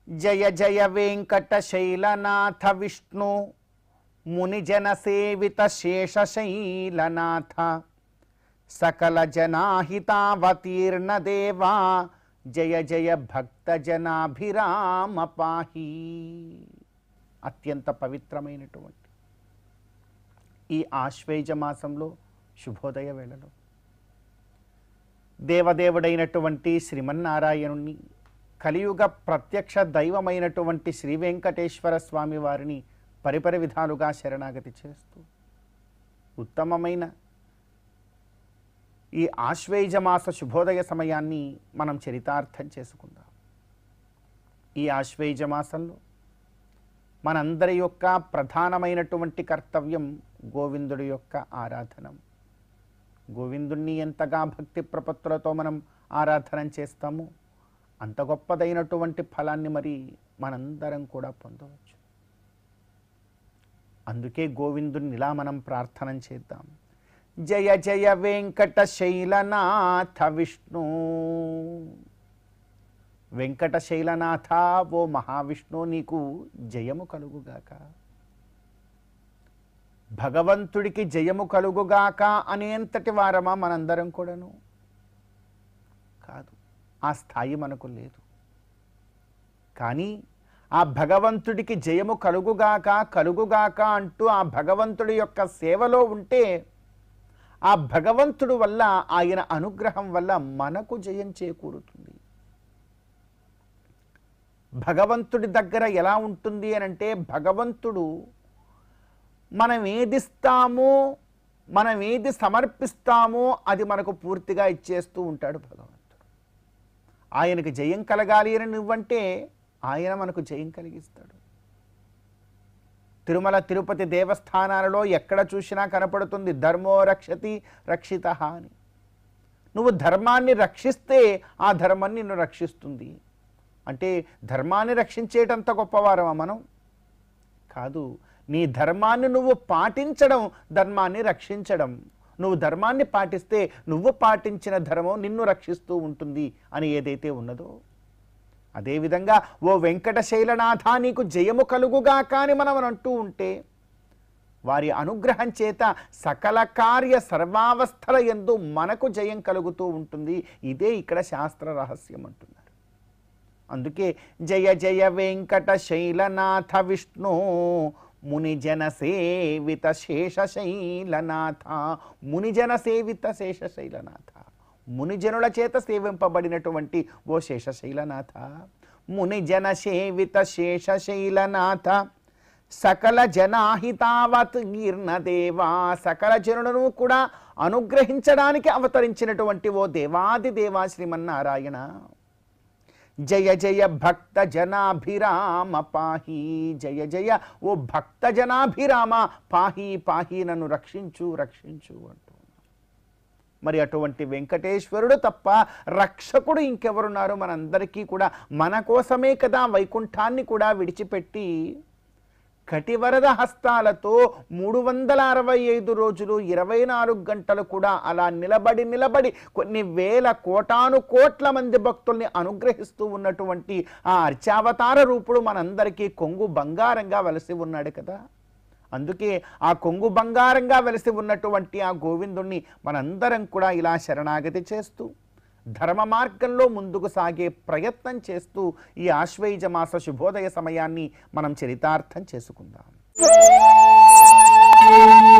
జయ జయ వెంకటశైలనాథ విష్ణు మునిజన సేవిత శేషశైలనాథ సకల జనాహితావతీర్ణ దేవా జయ జయ భక్తజనాభిరామ పాహి. అత్యంత పవిత్రమైనటువంటి ఈ ఆశ్వేజ మాసంలో శుభోదయ వేళలో దేవదేవుడైనటువంటి శ్రీమన్నారాయణుణ్ణి, కలియుగ ప్రత్యక్ష దైవమైనటువంటి శ్రీ వెంకటేశ్వర స్వామి వారిని పరిపరి విధాలుగా శరణాగతి చేస్తూ ఉత్తమమైన ఈ ఆశ్వేజ మాస శుభోదయ సమయాన్ని మనం చరితార్థం చేసుకుందాం. ఈ ఆశ్వేజ మాసంలో మనందరి యొక్క ప్రధానమైనటువంటి కర్తవ్యం గోవిందుడి యొక్క ఆరాధనం. గోవిందుణ్ణి ఎంతగా భక్తి ప్రపత్తులతో మనం ఆరాధన చేస్తామో అంత గొప్పదైనటువంటి ఫలాన్ని మరి మనందరం కూడా పొందవచ్చు. అందుకే గోవిందుని ఇలా మనం ప్రార్థన చేద్దాం. జయ జయ వెంకటశైలనాథ విష్ణు. వెంకటశైలనాథ ఓ మహావిష్ణు, నీకు జయము కలుగుగాక. భగవంతుడికి జయము కలుగుగాక అనేంతటి వారమా మనందరం కూడాను? కాదు, ఆ స్థాయి మనకు లేదు. కానీ ఆ భగవంతుడికి జయము కలుగుగాక కలుగుగాక అంటూ ఆ భగవంతుడి యొక్క సేవలో ఉంటే ఆ భగవంతుడు వల్ల, ఆయన అనుగ్రహం వల్ల మనకు జయం చేకూరుతుంది. భగవంతుడి దగ్గర ఎలా ఉంటుంది అని అంటే, భగవంతుడు మనం ఏదిస్తామో, మనం ఏది సమర్పిస్తామో అది మనకు పూర్తిగా ఇచ్చేస్తూ ఉంటాడు భగవంతుడు. ఆయనకు జయం కలగాలి అని నువ్వంటే ఆయన మనకు జయం కలిగిస్తాడు. తిరుమల తిరుపతి దేవస్థానాలలో ఎక్కడ చూసినా కనపడుతుంది ధర్మో రక్షతి రక్షితః అని. నువ్వు ధర్మాన్ని రక్షిస్తే ఆ ధర్మం నిన్ను రక్షిస్తుంది. అంటే ధర్మాన్ని రక్షించేటంత గొప్పవారమా మనం? కాదు. నీ ధర్మాన్ని నువ్వు పాటించడం ధర్మాన్ని రక్షించడం. నువ్వు ధర్మాన్ని పాటిస్తే నువ్వు పాటించిన ధర్మం నిన్ను రక్షిస్తూ ఉంటుంది అని ఏదైతే ఉన్నదో, అదేవిధంగా ఓ వెంకటశైలనాథ నీకు జయము కలుగుగా కానీ మనం అంటూ ఉంటే వారి అనుగ్రహం చేత సకల కార్య సర్వావస్థల యందు మనకు జయం కలుగుతూ ఉంటుంది. ఇదే ఇక్కడ శాస్త్ర రహస్యం అంటున్నారు. అందుకే జయ జయ వెంకటశైలనాథ విష్ణు మునిజన సేవిత శేషశైలనాథ. మునిజన సేవిత శేషశైలనాథ, మునిజనుల చేత సేవింపబడినటువంటి ఓ శేషశైలనాథ. మునిజన సేవిత శేషశైలనాథ సకల జనాహితావతీర్ణ దేవా. సకల జనులను కూడా అనుగ్రహించడానికి అవతరించినటువంటి ఓ దేవాది దేవా శ్రీమన్నారాయణ. జయ జయ భక్త జనాభిరామ పాహి. జయ జయ ఓ భక్త జనాభిరామ పాహి పాహి, నన్ను రక్షించు రక్షించు అంటూ. మరి అటువంటి వెంకటేశ్వరుడు తప్ప రక్షకుడు ఇంకెవరున్నారు మనందరికీ కూడా? మన కోసమే కదా వైకుంఠాన్ని కూడా విడిచిపెట్టి కటివరద హస్తాలతో 365 రోజులు 24 గంటలు కూడా అలా నిలబడి కొన్ని వేల కోటాను కోట్ల మంది భక్తుల్ని అనుగ్రహిస్తూ ఉన్నటువంటి ఆ అర్చావతార రూపుడు మనందరికీ కొంగు బంగారంగా వెలసి ఉన్నాడు కదా. అందుకే ఆ కొంగు బంగారంగా వెలసి ఉన్నటువంటి ఆ గోవిందుణ్ణి మనందరం కూడా ఇలా శరణాగతి చేస్తూ ధర్మ మార్గంలో ముందుకు సాగే ప్రయత్నం చేస్తూ ఈ ఆశ్వేజ మాస శుభోదయ సమయాన్ని మనం చరితార్థం చేసుకుందాం.